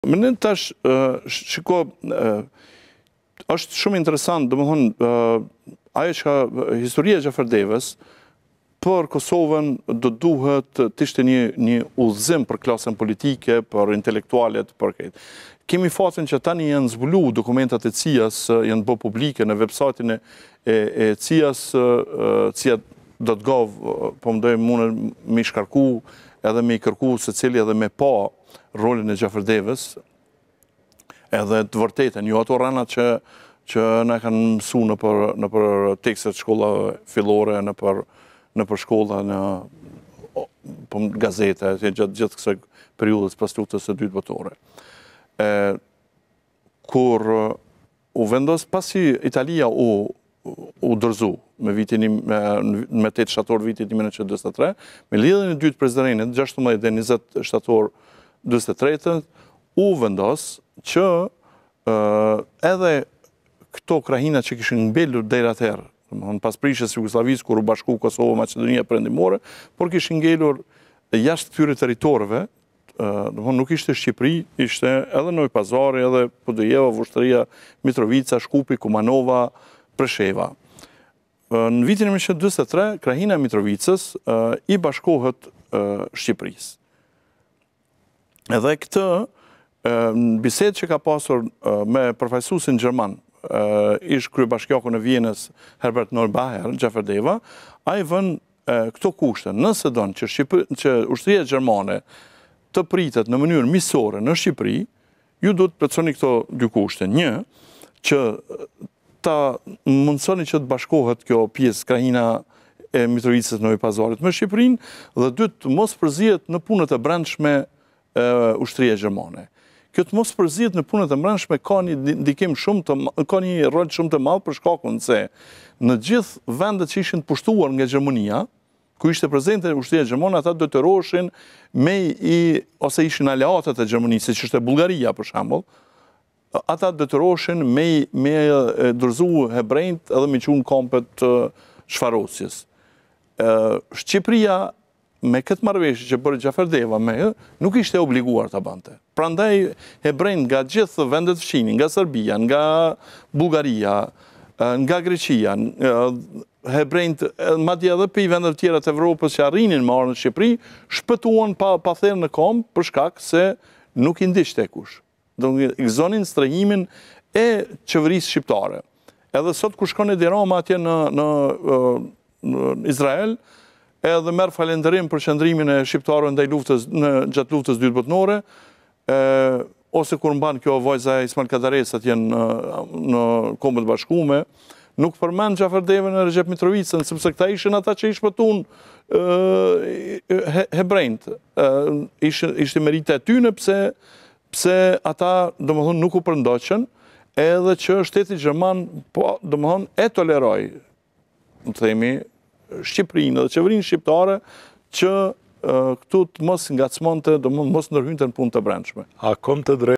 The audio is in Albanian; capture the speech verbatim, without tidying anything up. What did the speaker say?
Mendoj tash, shiko, është shumë interesant, domethënë, ajo që historia e Gjafardevës për Kosovën do duhet të ishte një një udhëzim për klasën politike, për intelektualet, për këtë. Kemi fatin që tani janë zbulu dokumentat e C I A-s, janë bë publike në website-in e, e C I A-s, C I A dot gov, po më dojë mune me shkarku edhe me i kërku se cili edhe me pa rolin e Gjafardevës, edhe të vërtetën, jo ato rana që, që na kanë mësu në për, në për tekstet shkolla fillore, në për, në për shkolla, në për gazete, gjatë gjithë kësaj periudhës pas luftës së dytë botërore. E, kur u vendos, pasi Italia u, u dërzu me vitin me, me tetë shtator vitit një mijë nëntëqind e njëzet e tre, me lidhjen e dytë prezidentërinit, gjashtëmbëdhjetë dhe njëzet shtator njëzet e tre, u vendos që uh, edhe këto krahina që kishin ngelur deri atëherë, pas prishjes Jugosllavisë kur u bashku Kosova, Maqedonia Perëndimore, por kishin ngelur jashtë këtyre territoreve, uh, domthonë nuk ishte Shqipëri, ishte edhe Novi Pazari, edhe Podujeva, Vushtrria, Mitrovica, Shkupi, Kumanova, Presheva. Uh, në vitin e mijë nëntëqind e njëzet e tre, krahina e Mitrovicës uh, i bashkohet uh, Shqipërisë. Edhe këtë, në bisedë që ka pasur me përfaqësuesin gjerman, ish kryebashkiaku në Vienës Herbert Neubayer, Gjafardeva, ai vën këto kushte. Nëse don që, që ushtria gjermane të pritet në mënyrë miqësore në Shqipëri, ju duhet të plotësoni këto dy kushte. Një, që ta mundsoni që të bashkohet kjo pjesë krahina e Mitrovicës Novi Pazarit me Shqipërinë, dhe dy, të mos përzihet në punët e brendshme ushtria gjermane. Kjo të mos përzihet në punët e brendshme ka një ndikim shumë të ka një rol shumë të madh për shkakun se në gjithë vendet që ishin të pushtuar nga Gjermania, ku ishte prezente ushtria gjermane, ata detyroheshin me i ose ishin aleatët e Gjermanisë, siç ishte Bullgaria për shembull, ata detyroheshin me me dorëzu hebrejt edhe me qenë kampet çfarosjes. Shqipëria me këtë marrëveshje që bëri Gjafardeva me, nuk ishte obliguar ta bante. Prandaj hebrejt nga gjithë vendet fqinj, nga Serbia, nga Bullgaria, nga Greqia, hebrejt madje edhe për vendet tjera të Evropës që arrinin me ardhmë në Shqipëri, shpëtuan pa pa thënë në kom për shkak se nuk i ndiqte kush. Do të gëzonin strehimin e qeverisë shqiptare. Edhe sot kur shkon Edi Rama atje në në, në Izrael, edhe merr falënderim për qëndrimin e shqiptarëve ndaj luftës në gjatë luftës dytë botërore, ose kur mban kjo vajza Ismail Kadares atje në në Kombët e Bashkuara, nuk përmend Gjafardevën e Recep Mitrovicën, sepse këta ishin ata që i shpëtuan he, hebrejt. Ishte ishte merita e tyre pse pse ata domethënë nuk u përndoqën, edhe që shteti gjerman po domethënë e toleroi, të themi, Shqipërinë dhe qeverinë shqiptare që uh, këtu të mos ngacmonte, do mos ndërhynte në punë të brendshme. A kom të drejtë